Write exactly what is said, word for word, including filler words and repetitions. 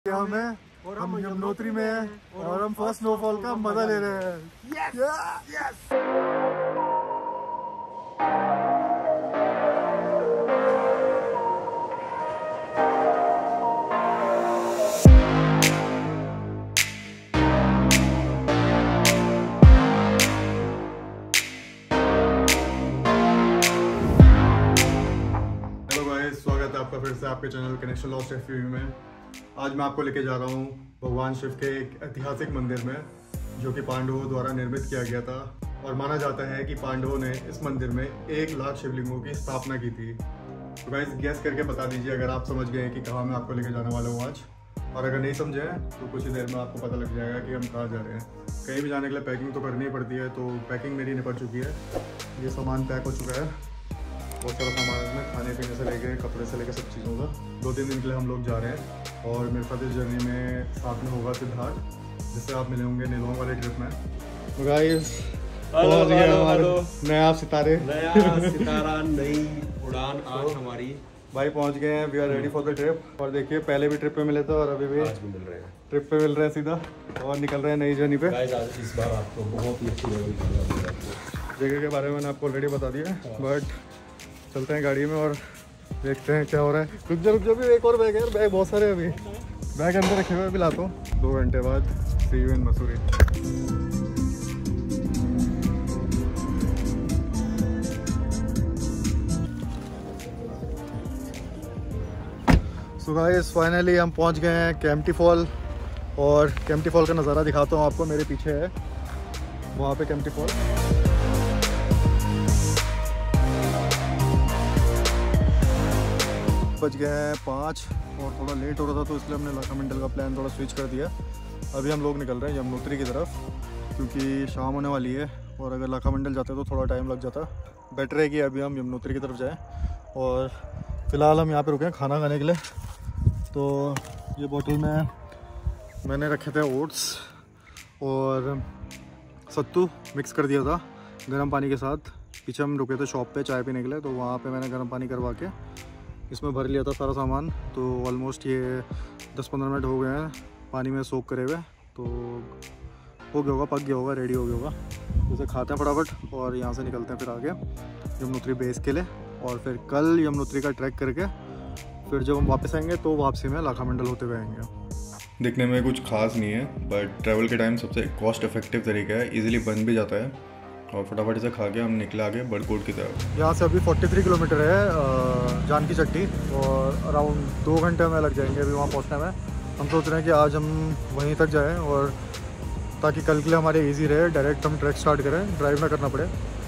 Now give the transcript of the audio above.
हमें और हम यमुनोत्री में हैं और हम फर्स्ट स्नोफॉल का मजा ले रहे हैं। यस यस हेलो गाइस, स्वागत है आपका फिर से आपके चैनल कनेक्शन लॉस्ट एफ में। आज मैं आपको लेके जा रहा हूँ भगवान शिव के एक ऐतिहासिक मंदिर में, जो कि पांडवों द्वारा निर्मित किया गया था और माना जाता है कि पांडवों ने इस मंदिर में एक लाख शिवलिंगों की स्थापना की थी। तो गाइस गैस करके बता दीजिए अगर आप समझ गए कि कहाँ मैं आपको लेके जाने वाला हूँ आज, और अगर नहीं समझे तो कुछ ही देर में आपको पता लग जाएगा कि हम कहाँ जा रहे हैं। कहीं भी जाने के लिए पैकिंग तो करनी ही पड़ती है, तो पैकिंग मेरी निपट चुकी है। ये सामान पैक हो चुका है, बहुत सारा सामान इसमें, खाने पीने से लेके कपड़े से लेके सब चीज़ों का। दो तीन दिन के लिए हम लोग जा रहे हैं और मेरे साथ इस जर्नी में साथ में होगा सिद्धार्थ, जिससे आप मिले होंगे नीलोंग वाले ट्रिप में। तो गाइस हेलो हेलो हेलो, नया सितारे नया सितारा नई उड़ान आज हमारी भाई पहुंच गए हैं। We are ready for the trip. और देखिए पहले भी ट्रिप पे मिले थे और अभी भी आज भी मिल रहे हैं, ट्रिप पे मिल रहे हैं सीधा और निकल रहे हैं नई जर्नी पे। गाइस आज इस बार आपको बहुत ही अच्छी लेवल की जगह के बारे में मैंने आपको ऑलरेडी बता दिया, बट चलते हैं गाड़ी में और देखते हैं क्या हो रहा है। रुक जा रुक जा, भी एक और बैग है यार, बैग बहुत सारे अभी बैग अंदर रखे हुए, अभी लाता हूँ। दो घंटे बाद see you in Mussoorie. So guys finally हम पहुंच गए हैं केम्प्टी फॉल, और केम्प्टी फॉल का नज़ारा दिखाता हूँ आपको। मेरे पीछे है वहाँ पे केम्प्टी फॉल। बज गए हैं पाँच और थोड़ा लेट हो रहा था, तो इसलिए हमने लाखामंडल का प्लान थोड़ा स्विच कर दिया। अभी हम लोग निकल रहे हैं यमुनोत्री की तरफ, क्योंकि शाम होने वाली है और अगर लाखामंडल जाते तो थोड़ा टाइम लग जाता। बेटर है कि अभी हम यमुनोत्री की तरफ जाएं। और फ़िलहाल हम यहाँ पे रुके हैं खाना खाने के लिए। तो ये बोतल में मैंने रखे थे ओट्स और सत्तू मिक्स कर दिया था गर्म पानी के साथ। पीछे हम रुके थे शॉप पे चाय पीने के लिए, तो वहाँ पे मैंने गर्म पानी करवा के इसमें भर लिया था सारा सामान। तो ऑलमोस्ट ये दस पंद्रह मिनट हो गए हैं पानी में सोक करे हुए, तो हो गया होगा, पक गया होगा, रेडी हो गया होगा। जैसे खाते हैं फटाफट और यहाँ से निकलते हैं फिर आगे यमुनोत्री बेस के लिए। और फिर कल यमुनोत्री का ट्रैक करके फिर जब हम वापस आएंगे तो वापसी में लाखामंडल होते हुए आएंगे। दिखने में कुछ खास नहीं है, बट ट्रैवल के टाइम सबसे कॉस्ट इफेक्टिव तरीका है, इजीली बन भी जाता है। और फटाफट से खा के हम निकले आगे बड़कोट की तरफ। यहाँ से अभी तैंतालीस किलोमीटर है जानकी चट्टी, और अराउंड दो घंटे में लग जाएंगे अभी वहाँ पहुँचने में। हम सोच रहे हैं कि आज हम वहीं तक जाएं, और ताकि कल के लिए हमारे इजी रहे, डायरेक्ट हम ट्रैक स्टार्ट करें, ड्राइव ना करना पड़े।